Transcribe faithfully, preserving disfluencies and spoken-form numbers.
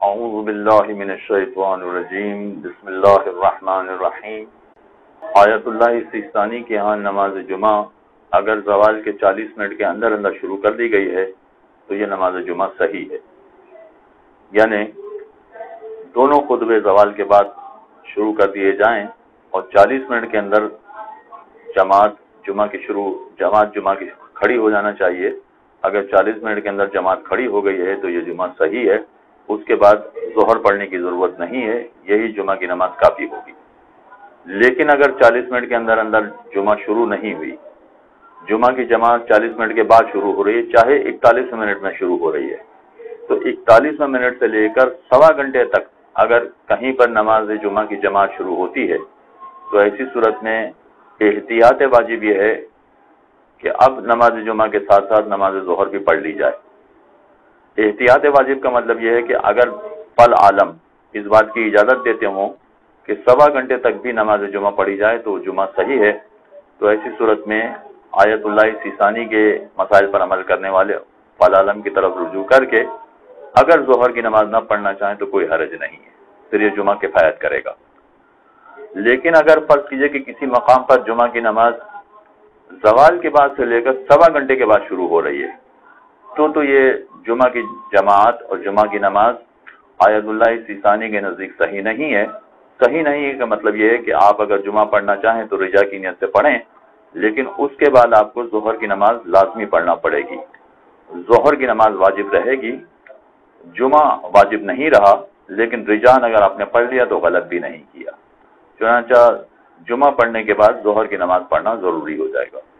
اعوذ باللہ من الشیطان الرجیم بسم اللہ الرحمن الرحیم۔ آیت اللہ سیستانی کے ہاں نماز جمعہ اگر زوال کے چالیس منٹ کے اندر اندر شروع کر دی گئی ہے تو یہ نماز جمعہ صحیح ہے، یعنی دونوں خطبے زوال کے بعد شروع کر دیے جائیں اور چالیس منٹ کے اندر جماعت جمعہ کی شروع جماعت جمعہ کی کھڑی ہو جانا چاہیے۔ اگر چالیس منٹ کے اندر جماعت کھڑی ہو گئی ہے تو یہ جمعہ صحیح ہے، اس کے بعد ظہر پڑھنے کی ضرورت نہیں ہے، یہی جمعہ کی نماز کافی ہوگی۔ لیکن اگر چالیس منٹ کے اندر اندر جمعہ شروع نہیں ہوئی، جمعہ کی جماعت چالیس منٹ کے بعد شروع ہو رہی ہے، چاہے اکتالیس منٹ میں شروع ہو رہی ہے، تو اکتالیس منٹ سے لے کر سوا گھنٹے تک اگر کہیں پر نماز جمعہ کی جماعت شروع ہوتی ہے تو ایسی صورت میں احتیاط واجب یہ ہے کہ اب نماز جمعہ کے ساتھ ساتھ نماز ظہر بھی پڑھ لی جائے۔ احتیاط واجب کا مطلب یہ ہے کہ اگر فل عالم اس بات کی اجازت دیتے ہوں کہ سوا گھنٹے تک بھی نماز جمعہ پڑھی جائے تو جمعہ صحیح ہے، تو ایسی صورت میں آیت اللہ سیستانی کے مسائل پر عمل کرنے والے فل عالم کی طرف رجوع کر کے اگر ظہر کی نماز نہ پڑھنا چاہیں تو کوئی حرج نہیں ہے، پھر یہ جمعہ کفایت کرے گا۔ لیکن اگر فرض کیجئے کہ کسی مقام پر جمعہ کی نماز زوال کے بعد سے لے کر سوا گھنٹے کے بعد شروع ہو رہی ہے تو تو یہ جمعہ کی جماعت اور جمعہ کی نماز آیت اللہ سیستانی کے نزدیک صحیح نہیں ہے۔ صحیح نہیں ہے کا مطلب یہ ہے کہ آپ اگر جمعہ پڑھنا چاہیں تو رجا کی نیت سے پڑھیں، لیکن اس کے بعد آپ کو ظہر کی نماز لازمی پڑھنا پڑے گی، ظہر کی نماز واجب رہے گی، جمعہ واجب نہیں رہا، لیکن رجان اگر آپ نے پڑھ لیا تو غلط بھی نہیں کیا، چنانچہ جمعہ پڑھنے کے بعد ظہر کی نماز پڑھنا ضروری ہو جائے گا۔